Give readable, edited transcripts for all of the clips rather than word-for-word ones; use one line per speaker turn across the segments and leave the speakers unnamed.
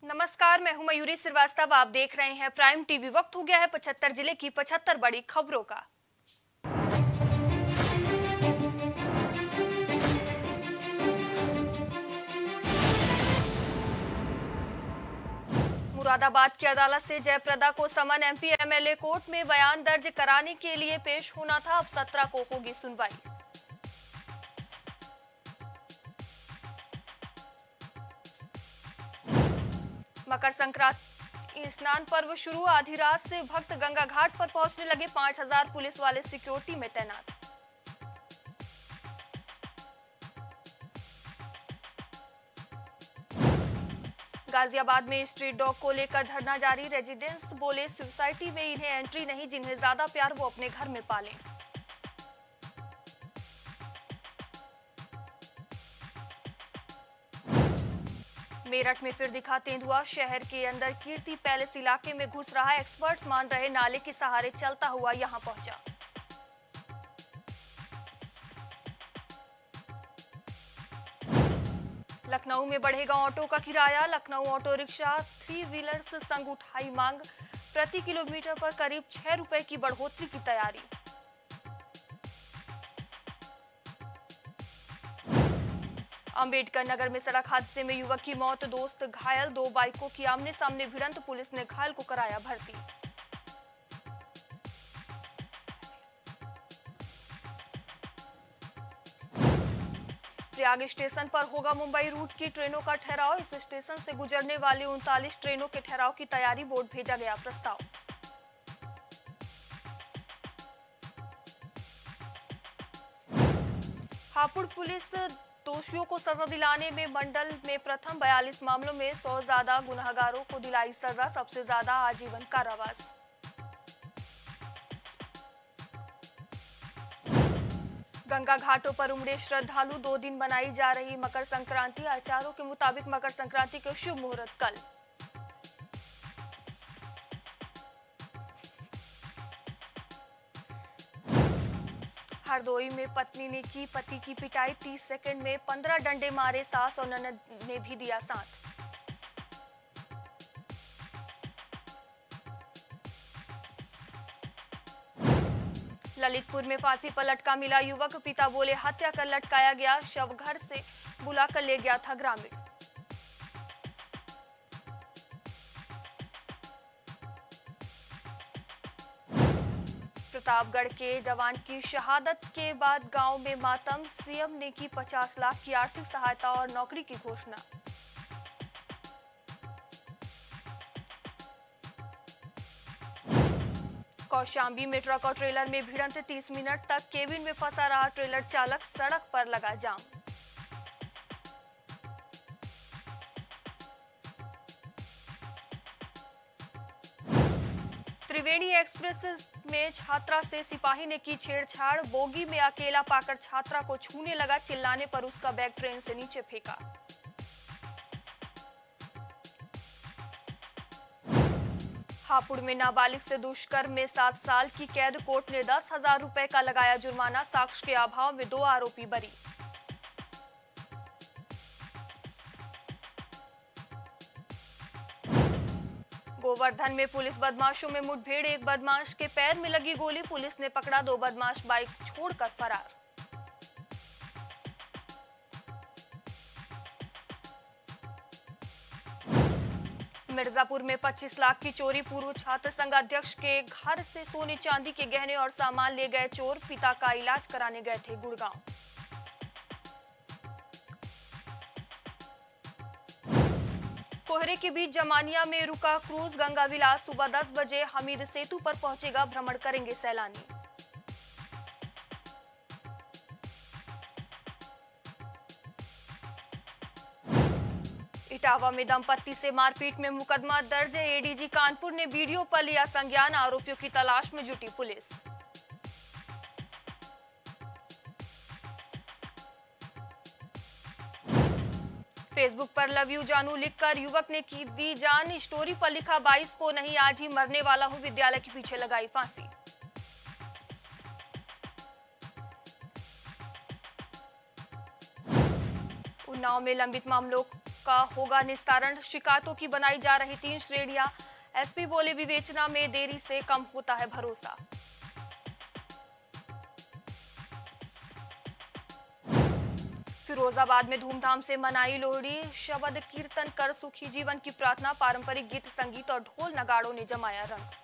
नमस्कार, मैं हूं मयूरी श्रीवास्तव। आप देख रहे हैं प्राइम टीवी। वक्त हो गया है 75 जिले की 75 बड़ी खबरों का। मुरादाबाद की अदालत से जयप्रदा को समन। एमपी एमएलए कोर्ट में बयान दर्ज कराने के लिए पेश होना था। अब 17 को होगी सुनवाई। मकर संक्रांति स्नान पर्व शुरू। आधी रात से भक्त गंगा घाट पर पहुंचने लगे। 5000 पुलिस वाले सिक्योरिटी में तैनात। गाजियाबाद में स्ट्रीट डॉग को लेकर धरना जारी। रेजिडेंट्स बोले सोसाइटी में इन्हें एंट्री नहीं, जिन्हें ज्यादा प्यार वो अपने घर में पालें। मेरठ में फिर दिखा तेंदुआ। शहर के अंदर कीर्ति पैलेस इलाके में घुस रहा। एक्सपर्ट मान रहे नाले के सहारे चलता हुआ यहां पहुंचा। लखनऊ में बढ़ेगा ऑटो का किराया। लखनऊ ऑटो रिक्शा 3 व्हीलर्स संग उठाई मांग। प्रति किलोमीटर पर करीब 6 रुपए की बढ़ोतरी की तैयारी। अंबेडकर नगर में सड़क हादसे में युवक की मौत, दोस्त घायल। 2 बाइकों की आमने सामने भिड़ंत, पुलिस ने घायल को कराया भर्ती। प्रयाग स्टेशन पर होगा मुंबई रूट की ट्रेनों का ठहराव। इस स्टेशन से गुजरने वाली 39 ट्रेनों के ठहराव की तैयारी। बोर्ड भेजा गया प्रस्ताव। हापुड़ पुलिस दोषियों को सजा दिलाने में मंडल में प्रथम। 42 मामलों में 100 ज्यादा गुनहगारों को दिलाई सजा। सबसे ज्यादा आजीवन कारावास। गंगा घाटों पर उमड़े श्रद्धालु। 2 दिन मनाई जा रही मकर संक्रांति। आचारों के मुताबिक मकर संक्रांति के शुभ मुहूर्त कल। हरदोई में पत्नी ने की पति की पिटाई। 30 सेकंड में 15 डंडे मारे। सास और ननद ने भी दिया साथ। ललितपुर में फांसी पर लटका मिला युवक। पिता बोले हत्या कर लटकाया गया। शव घर से बुलाकर ले गया था ग्रामीण। प्रतापगढ़ के जवान की शहादत के बाद गांव में मातम। सीएम ने की 50 लाख की आर्थिक सहायता और नौकरी की घोषणा। कौशाम्बी में ट्रक और ट्रेलर में भिड़ंत। 30 मिनट तक केबिन में फंसा रहा ट्रेलर चालक। सड़क पर लगा जाम। त्रिवेणी एक्सप्रेस में छात्रा से सिपाही ने की छेड़छाड़। बोगी में अकेला पाकर छात्रा को छूने लगा। चिल्लाने पर उसका बैग ट्रेन से नीचे फेंका। हापुड़ में नाबालिग से दुष्कर्म में 7 साल की कैद। कोर्ट ने 10,000 रुपए का लगाया जुर्माना। साक्ष्य के अभाव में 2 आरोपी बरी। गोवर्धन में पुलिस बदमाशों में मुठभेड़। एक बदमाश के पैर में लगी गोली। पुलिस ने पकड़ा। 2 बदमाश बाइक छोड़कर फरार। मिर्जापुर में 25 लाख की चोरी। पूर्व छात्र संघ अध्यक्ष के घर से सोने चांदी के गहने और सामान ले गए चोर। पिता का इलाज कराने गए थे गुड़गांव। कोहरे के बीच जमानिया में रुका क्रूज गंगा विलास। सुबह 10 बजे हमीद सेतु पर पहुंचेगा। भ्रमण करेंगे सैलानी। इटावा में दंपत्ति से मारपीट में मुकदमा दर्ज। एडीजी कानपुर ने वीडियो पर लिया संज्ञान। आरोपियों की तलाश में जुटी पुलिस। फेसबुक पर लव यू जानू लिखकर युवक ने की दी जान। स्टोरी पर लिखा 22 को नहीं आज ही मरने वाला हूं। विद्यालय के पीछे लगाई फांसी। उन्नाव में लंबित मामलों का होगा निस्तारण, शिकायतों की बनाई जा रही 3 श्रेणियां। एसपी बोले विवेचना में देरी से कम होता है भरोसा। फिरोजाबाद में धूमधाम से मनाई लोहड़ी, शबद कीर्तन कर सुखी जीवन की प्रार्थना, पारंपरिक गीत संगीत और ढोल नगाड़ों ने जमाया रंग।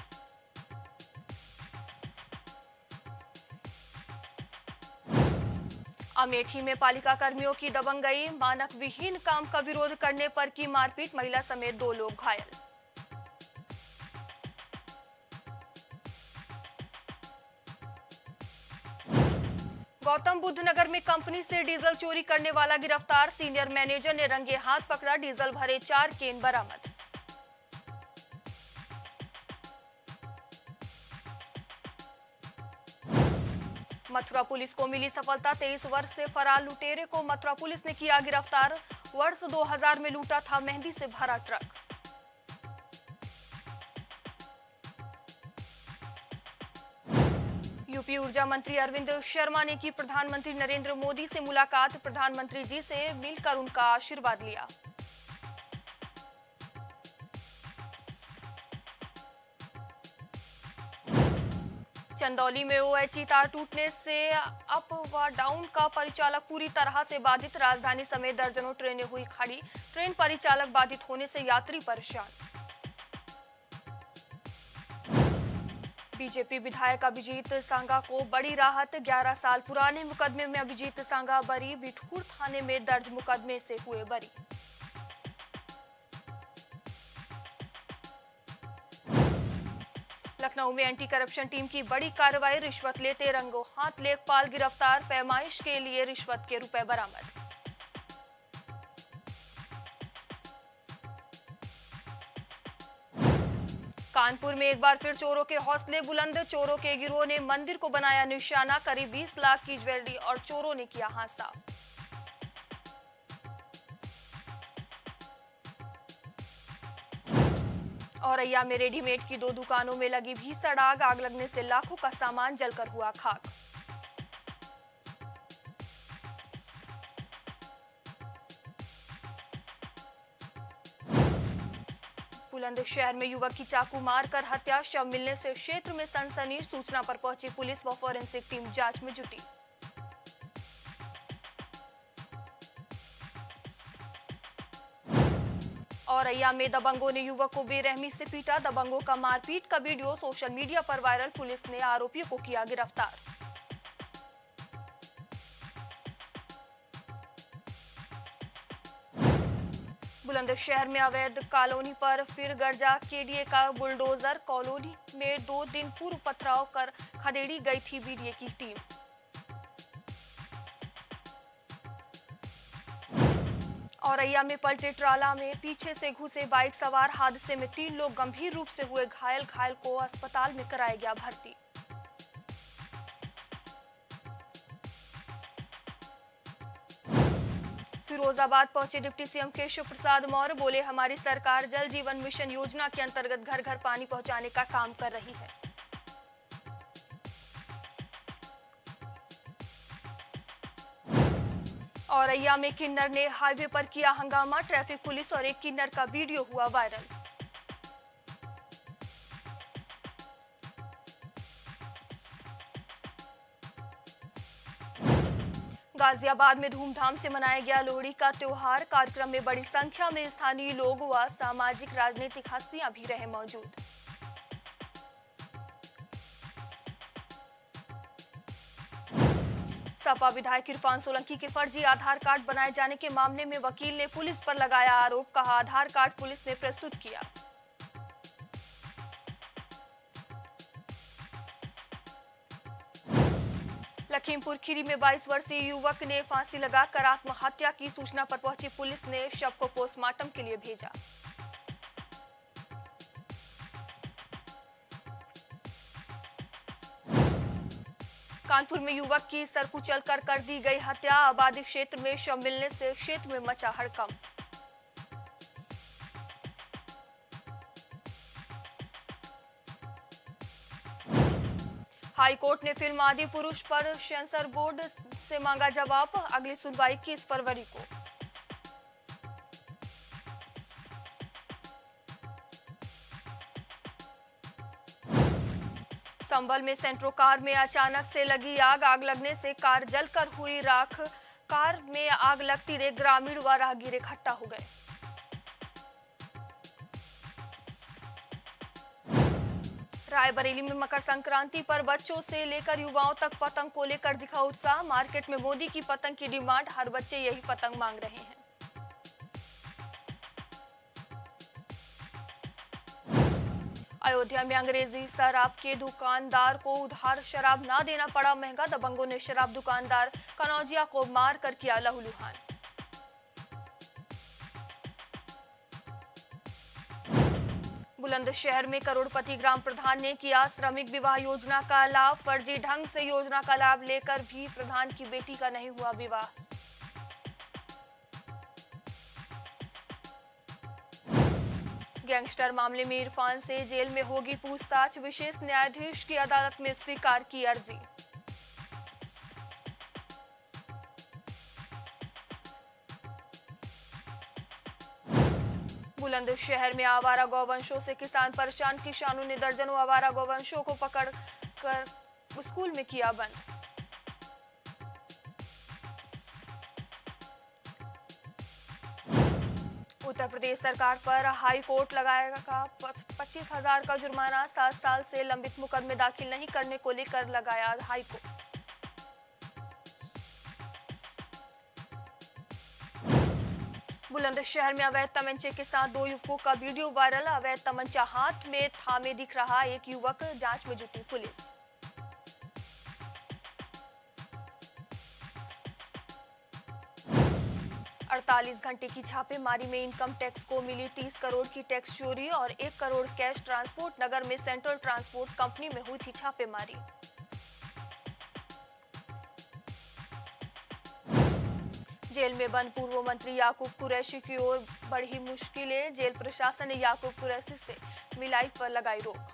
अमेठी में पालिका कर्मियों की दबंगई, मानक विहीन काम का विरोध करने पर की मारपीट, महिला समेत 2 लोग घायल। गौतम बुद्ध नगर में कंपनी से डीजल चोरी करने वाला गिरफ्तार, सीनियर मैनेजर ने रंगे हाथ पकड़ा, डीजल भरे 4 केन बरामद। मथुरा पुलिस को मिली सफलता, 23 वर्ष से फरार लुटेरे को मथुरा पुलिस ने किया गिरफ्तार, वर्ष 2000 में लूटा था मेहंदी से भरा ट्रक। यूपी ऊर्जा मंत्री अरविंद शर्मा ने की प्रधानमंत्री नरेंद्र मोदी से मुलाकात, प्रधानमंत्री जी से मिलकर उनका आशीर्वाद लिया। चंदौली में ओएचई तार टूटने से अप व डाउन का परिचालक पूरी तरह से बाधित, राजधानी समेत दर्जनों ट्रेनें हुई खड़ी, ट्रेन परिचालक बाधित होने से यात्री परेशान। बीजेपी विधायक अभिजीत सांगा को बड़ी राहत, 11 साल पुराने मुकदमे में अभिजीत सांगा बरी, बिठूर थाने में दर्ज मुकदमे से हुए बरी। लखनऊ में एंटी करप्शन टीम की बड़ी कार्रवाई, रिश्वत लेते रंगों हाथ लेखपाल गिरफ्तार, पैमाइश के लिए रिश्वत के रुपए बरामद। कानपुर में एक बार फिर चोरों के हौसले बुलंद, चोरों के गिरोह ने मंदिर को बनाया निशाना, करीब 20 लाख की ज्वेलरी और चोरों ने किया हाथ साफ। औरैया में रेडीमेड की 2 दुकानों में लगी भीषण आग, आग लगने से लाखों का सामान जलकर हुआ खाक। बुलंदशहर में युवक की चाकू मारकर हत्या, शव मिलने से क्षेत्र में सनसनी, सूचना पर पहुंची पुलिस व फॉरेंसिक टीम जांच में जुटी। औरैया में दबंगों ने युवक को बेरहमी से पीटा, दबंगों का मारपीट का वीडियो सोशल मीडिया पर वायरल, पुलिस ने आरोपियों को किया गिरफ्तार। बुलंदशहर में अवैध कॉलोनी पर फिर गर्जा केडीए का बुलडोजर, कॉलोनी में 2 दिन पूर्व पथराव कर खदेड़ी गई थी बीडीए की टीम। औरैया में पलटे ट्राला में पीछे से घुसे बाइक सवार, हादसे में 3 लोग गंभीर रूप से हुए घायल, घायल को अस्पताल में कराया गया भर्ती। फिरोजाबाद पहुंचे डिप्टी सीएम केशव प्रसाद मौर्य, बोले हमारी सरकार जल जीवन मिशन योजना के अंतर्गत घर घर पानी पहुंचाने का काम कर रही है। औरैया में किन्नर ने हाईवे पर किया हंगामा, ट्रैफिक पुलिस और एक किन्नर का वीडियो हुआ वायरल। गाजियाबाद में धूमधाम से मनाया गया लोहड़ी का त्योहार, कार्यक्रम में बड़ी संख्या में स्थानीय लोग व सामाजिक राजनीतिक हस्तियां भी रहे मौजूद। सपा विधायक इरफान सोलंकी के फर्जी आधार कार्ड बनाए जाने के मामले में वकील ने पुलिस पर लगाया आरोप, कहा आधार कार्ड पुलिस ने प्रस्तुत किया। लखीमपुर खीरी में 22 वर्षीय युवक ने फांसी लगाकर आत्महत्या की, सूचना पर पहुंची पुलिस ने शव को पोस्टमार्टम के लिए भेजा। कानपुर में युवक की सर कुचलकर कर दी गई हत्या, आबादी क्षेत्र में शव मिलने से क्षेत्र में मचा हड़कंप। हाईकोर्ट ने फिल्म आदि पुरुष पर सेंसर बोर्ड से मांगा जवाब, अगली सुनवाई 21 फरवरी को। संभल में सेंट्रो कार में अचानक से लगी आग। आग लगने से कार जलकर हुई राख। कार में आग लगती देख ग्रामीण व राहगीर इकट्ठा हो गए। रायबरेली में मकर संक्रांति पर बच्चों से लेकर युवाओं तक पतंग को लेकर दिखा उत्साह। मार्केट में मोदी की पतंग की डिमांड, हर बच्चे यही पतंग मांग रहे हैं। अयोध्या में अंग्रेजी शराब के दुकानदार को उधार शराब ना देना पड़ा महंगा। दबंगों ने शराब दुकानदार कनौजिया को मार कर किया लहूलुहान। बुलंदशहर में करोड़पति ग्राम प्रधान ने किया श्रमिक विवाह योजना का लाभ। फर्जी ढंग से योजना का लाभ लेकर भी प्रधान की बेटी का नहीं हुआ विवाह। गैंगस्टर मामले में इरफान से जेल में होगी पूछताछ। विशेष न्यायाधीश की अदालत में स्वीकार की अर्जी। बुलंदशहर में आवारा गौवंशों से किसान परेशान। किसानों ने दर्जनों आवारा गौवंशों को पकड़ कर स्कूल में किया बंद। उत्तर प्रदेश सरकार पर हाई कोर्ट लगाएगा 25,000 का जुर्माना। 7 साल से लंबित मुकदमे दाखिल नहीं करने को लेकर लगाया हाई कोर्ट। बुलंदशहर में अवैध तमंचे के साथ 2 युवकों का वीडियो वायरल। अवैध तमंचा हाथ में थामे दिख रहा एक युवक, जांच में जुटी पुलिस। अड़तालीस घंटे की छापेमारी में इनकम टैक्स को मिली 30 करोड़ की टैक्स चोरी और 1 करोड़ कैश। ट्रांसपोर्ट नगर में सेंट्रल ट्रांसपोर्ट कंपनी में हुई थी छापेमारी। जेल में बंद पूर्व मंत्री याकूब कुरैशी की ओर बढ़ी मुश्किलें। जेल प्रशासन ने याकूब कुरैशी से मिलाई पर लगाई रोक।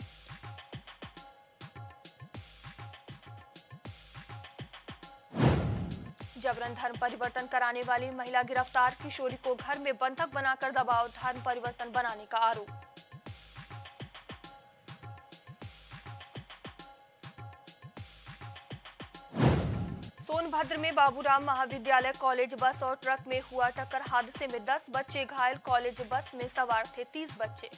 जबरन धर्म परिवर्तन कराने वाली महिला गिरफ्तार। किशोरी को घर में बंधक बनाकर दबाव, धर्म परिवर्तन बनाने का आरोप। सोनभद्र में बाबूराम महाविद्यालय कॉलेज बस और ट्रक में हुआ टक्कर। हादसे में 10 बच्चे घायल। कॉलेज बस में सवार थे 30 बच्चे।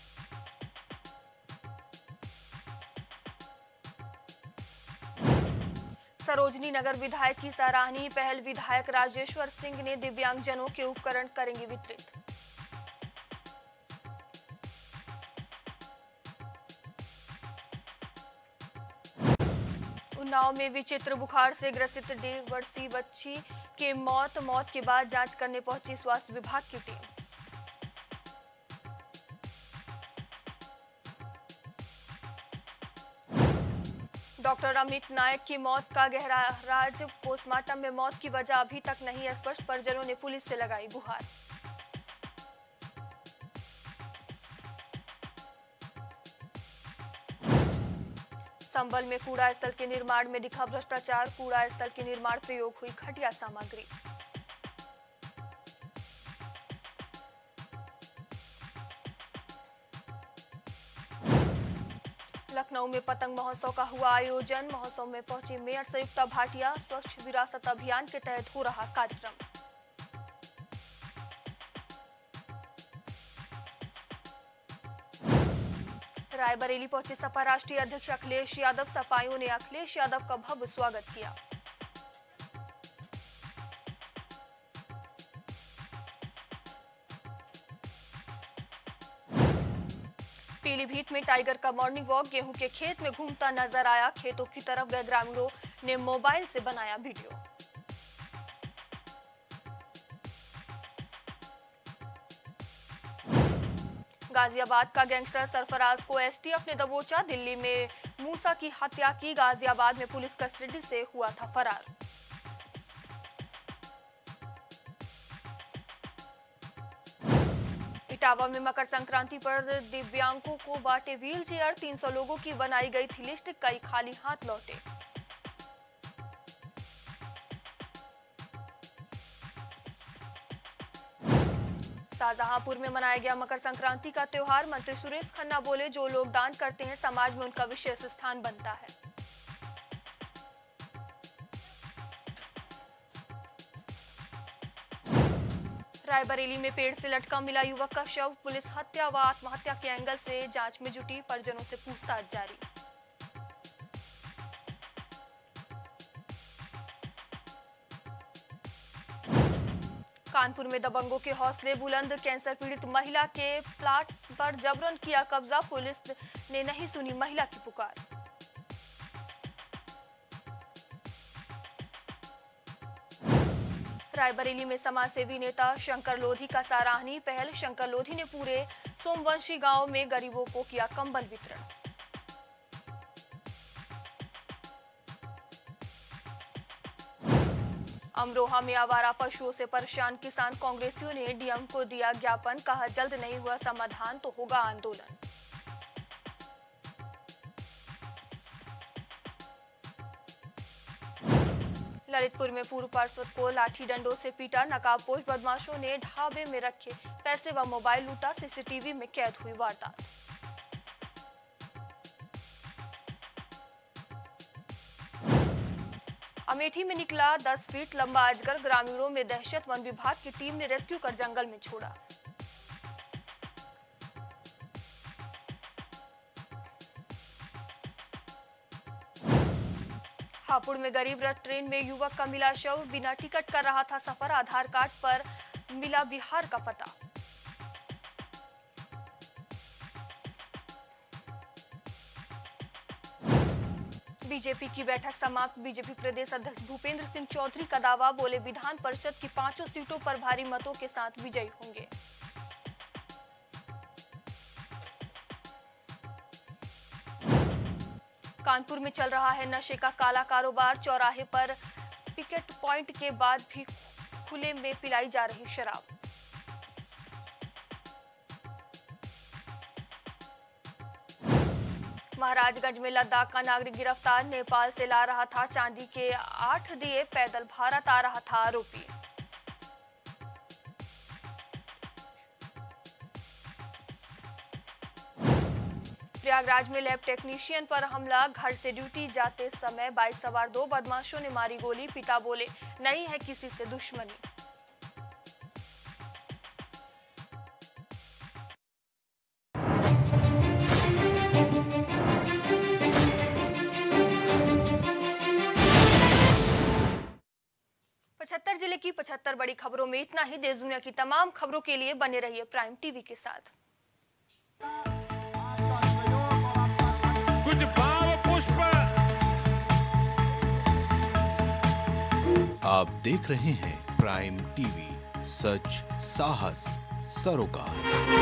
सरोजनी नगर विधायक की सराहनीय पहल। विधायक राजेश्वर सिंह ने दिव्यांगजनों के उपकरण करेंगे वितरित। उन्नाव में विचित्र बुखार से ग्रसित 1.5 वर्षीय बच्ची के मौत के बाद जांच करने पहुंची स्वास्थ्य विभाग की टीम। डॉक्टर अमित नायक की मौत का गहरा राज। पोस्टमार्टम में मौत की वजह अभी तक नहीं स्पष्ट। परिजनों ने पुलिस से लगाई गुहार। संभल में कूड़ा स्थल के निर्माण में दिखा भ्रष्टाचार। कूड़ा स्थल के निर्माण प्रयोग हुई घटिया सामग्री। लखनऊ में पतंग महोत्सव का हुआ आयोजन। महोत्सव में पहुंची मेयर संयुक्ता भाटिया। स्वच्छ विरासत अभियान के तहत हो रहा कार्यक्रम। रायबरेली पहुंचे सपा राष्ट्रीय अध्यक्ष अखिलेश यादव। सपाइयों ने अखिलेश यादव का भव्य स्वागत किया। पीलीभीत में टाइगर का मॉर्निंग वॉक। गेहूं के खेत में घूमता नजर आया। खेतों की तरफ गए ग्रामीणों ने मोबाइल से बनाया वीडियो। गाजियाबाद का गैंगस्टर सरफराज को एसटीएफ ने दबोचा। दिल्ली में मूसा की हत्या की। गाजियाबाद में पुलिस कस्टडी से हुआ था फरार। इटावा में मकर संक्रांति पर दिव्यांगों को बांटे व्हील चेयर। 300 लोगों की बनाई गई थी लिस्ट। कई खाली हाथ लौटे। शाहजहांपुर में मनाया गया मकर संक्रांति का त्योहार। मंत्री सुरेश खन्ना बोले, जो लोग दान करते हैं समाज में उनका विशेष स्थान बनता है। रायबरेली में पेड़ से लटका मिला युवक का शव। पुलिस हत्या व आत्महत्या के एंगल से जांच में जुटी, परिजनों से पूछताछ जारी। कानपुर में दबंगों के हौसले बुलंद। कैंसर पीड़ित महिला के प्लाट पर जबरन किया कब्जा। पुलिस ने नहीं सुनी महिला की पुकार। रायबरेली में समाजसेवी नेता शंकर लोधी का सराहनीय पहल। शंकर लोधी ने पूरे सोमवंशी गांव में गरीबों को किया कंबल वितरण। अमरोहा में आवारा पशुओं से परेशान किसान। कांग्रेसियों ने डीएम को दिया ज्ञापन, कहा जल्द नहीं हुआ समाधान तो होगा आंदोलन। ललितपुर में पूर्व पार्षद को लाठी डंडों से पीटा। नकाबपोश बदमाशों ने ढाबे में रखे पैसे व मोबाइल लूटा। सीसीटीवी में कैद हुई वारदात। अमेठी में निकला 10 फीट लंबा अजगर। ग्रामीणों में दहशत। वन विभाग की टीम ने रेस्क्यू कर जंगल में छोड़ा। हापुड़ में गरीब रथ ट्रेन में युवक का मिला शव। बिना टिकट कर रहा था सफर। आधार कार्ड पर मिला बिहार का पता। बीजेपी की बैठक समाप्त। बीजेपी प्रदेश अध्यक्ष भूपेंद्र सिंह चौधरी का दावा, बोले विधान परिषद की 5 सीटों पर भारी मतों के साथ विजयी होंगे। कानपुर में चल रहा है नशे का काला कारोबार। चौराहे पर पिकेट पॉइंट के बाद भी खुले में पिलाई जा रही शराब। महाराजगंज में लद्दाख का नागरिक गिरफ्तार। नेपाल से ला रहा था चांदी के 8 दिए। पैदल भारत आ रहा था आरोपी। प्रयागराज में लैब टेक्नीशियन पर हमला। घर से ड्यूटी जाते समय बाइक सवार 2 बदमाशों ने मारी गोली। पिता बोले, नहीं है किसी से दुश्मनी। पचहत्तर जिले की 75 बड़ी खबरों में इतना ही। देश दुनिया की तमाम खबरों के लिए बने रहिए प्राइम टीवी के साथ।
कुछ भाव पुष्प।
आप देख रहे हैं प्राइम टीवी, सच साहस सरोकार।